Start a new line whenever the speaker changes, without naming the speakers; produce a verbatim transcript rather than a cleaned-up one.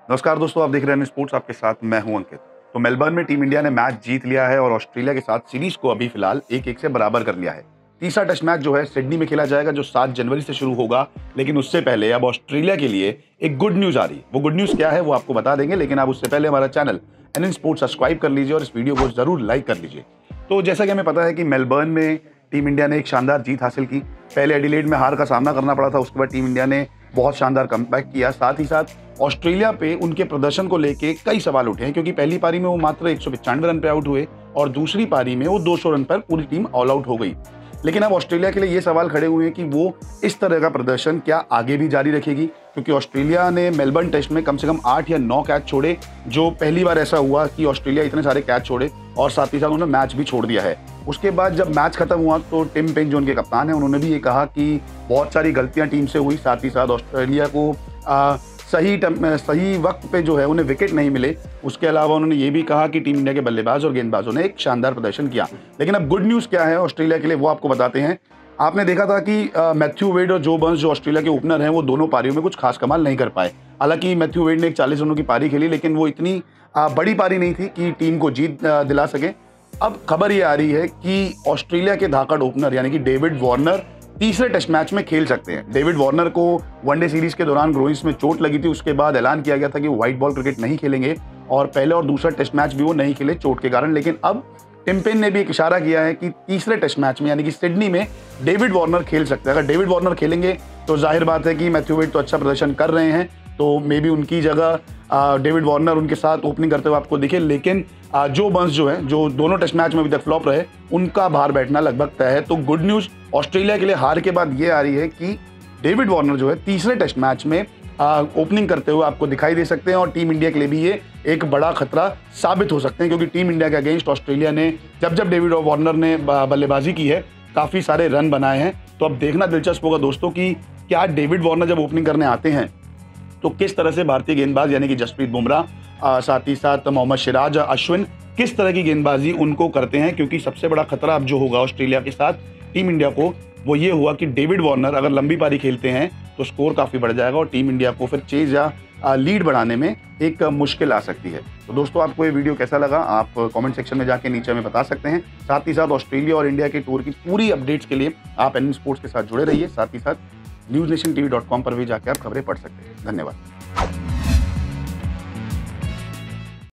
नमस्कार दोस्तों, आप देख रहे हैं स्पोर्ट्स, आपके साथ मैं हूं अंकित। तो मेलबर्न में टीम इंडिया ने मैच जीत लिया है और ऑस्ट्रेलिया के साथ सीरीज को अभी फिलहाल एक एक से बराबर कर लिया है। तीसरा टेस्ट मैच जो है सिडनी में खेला जाएगा, जो सात जनवरी से शुरू होगा। लेकिन उससे पहले अब ऑस्ट्रेलिया के लिए एक गुड न्यूज आ रही है। वो गुड न्यूज क्या है वो आपको बता देंगे, लेकिन आप उससे पहले हमारा channel N N sports subscribe कर लीजिए और इस वीडियो को जरूर लाइक कर लीजिए। तो जैसा कि हमें पता है कि मेलबर्न में टीम इंडिया ने एक शानदार जीत हासिल की। पहले एडिलेड में हार का सामना करना पड़ा था, उसके बाद टीम इंडिया ने बहुत शानदार कमबैक किया। साथ ही साथ ऑस्ट्रेलिया पे उनके प्रदर्शन को लेके कई सवाल उठे हैं, क्योंकि पहली पारी में वो मात्र एक सौ पचानवे रन पे आउट हुए और दूसरी पारी में वो दो सौ रन पर पूरी टीम ऑल आउट हो गई। लेकिन अब ऑस्ट्रेलिया के लिए ये सवाल खड़े हुए हैं कि वो इस तरह का प्रदर्शन क्या आगे भी जारी रखेगी, क्योंकि ऑस्ट्रेलिया ने मेलबर्न टेस्ट में कम से कम आठ या नौ कैच छोड़े, जो पहली बार ऐसा हुआ कि ऑस्ट्रेलिया इतने सारे कैच छोड़े, और साथ ही साथ उन्होंने मैच भी छोड़ दिया है। उसके बाद जब मैच खत्म हुआ तो टिम पेन, जो उनके कप्तान हैं, उन्होंने भी ये कहा कि बहुत सारी गलतियां टीम से हुई, साथ ही साथ ऑस्ट्रेलिया को आ, सही सही वक्त पे जो है उन्हें विकेट नहीं मिले। उसके अलावा उन्होंने ये भी कहा कि टीम इंडिया के बल्लेबाज और गेंदबाजों ने एक शानदार प्रदर्शन किया। लेकिन अब गुड न्यूज़ क्या है ऑस्ट्रेलिया के लिए, वो आपको बताते हैं। आपने देखा था कि मैथ्यू वेड और जो बर्न्स, जो ऑस्ट्रेलिया के ओपनर हैं, वो दोनों पारियों में कुछ खास कमाल नहीं कर पाए। हालांकि मैथ्यू वेड ने एक चालीस रनों की पारी खेली, लेकिन वो इतनी आ, बड़ी पारी नहीं थी कि टीम को जीत आ, दिला सके। अब खबर ये आ रही है कि ऑस्ट्रेलिया के धाकड़ ओपनर यानी कि डेविड वार्नर तीसरे टेस्ट मैच में खेल सकते हैं। डेविड वार्नर को वनडे सीरीज के दौरान ग्रोइंस में चोट लगी थी, उसके बाद ऐलान किया गया था कि वो व्हाइट बॉल क्रिकेट नहीं खेलेंगे और पहले और दूसरा टेस्ट मैच भी वो नहीं खेले चोट के कारण। लेकिन अब टिम पेन ने भी एक इशारा किया है कि तीसरे टेस्ट मैच में यानी कि सिडनी में डेविड वार्नर खेल सकते हैं। अगर डेविड वार्नर खेलेंगे तो जाहिर बात है कि मैथ्यू वेड तो अच्छा प्रदर्शन कर रहे हैं, तो मे बी उनकी जगह डेविड वार्नर उनके साथ ओपनिंग करते हुए आपको दिखे। लेकिन जो बर्न्स जो है, जो दोनों टेस्ट मैच में अभी तक फ्लॉप रहे, उनका बाहर बैठना लगभग तय है। तो गुड न्यूज़ ऑस्ट्रेलिया के लिए हार के बाद ये आ रही है कि डेविड वार्नर जो है तीसरे टेस्ट मैच में ओपनिंग करते हुए आपको दिखाई दे सकते हैं, और टीम इंडिया के लिए भी ये एक बड़ा खतरा साबित हो सकते हैं, क्योंकि टीम इंडिया के अगेंस्ट ऑस्ट्रेलिया ने जब जब डेविड वार्नर ने बल्लेबाजी की है काफ़ी सारे रन बनाए हैं। तो अब देखना दिलचस्प होगा दोस्तों कि क्या डेविड वार्नर जब ओपनिंग करने आते हैं तो किस तरह से भारतीय गेंदबाज यानी कि जसप्रीत बुमराह, साथ ही साथ मोहम्मद सिराज, अश्विन किस तरह की गेंदबाजी उनको करते हैं। क्योंकि सबसे बड़ा खतरा अब जो होगा ऑस्ट्रेलिया के साथ टीम इंडिया को, वो ये हुआ कि डेविड वार्नर अगर लंबी पारी खेलते हैं तो स्कोर काफ़ी बढ़ जाएगा और टीम इंडिया को फिर चेज या लीड बढ़ाने में एक मुश्किल आ सकती है। तो दोस्तों, आपको ये वीडियो कैसा लगा आप कमेंट सेक्शन में जाके नीचे हमें बता सकते हैं। साथ ही साथ ऑस्ट्रेलिया और इंडिया के टूर की पूरी अपडेट्स के लिए आप एन एन स्पोर्ट्स के साथ जुड़े रहिए। साथ ही साथ news nation TV dot com पर भी जाकर आप खबरें पढ़ सकते हैं। धन्यवाद।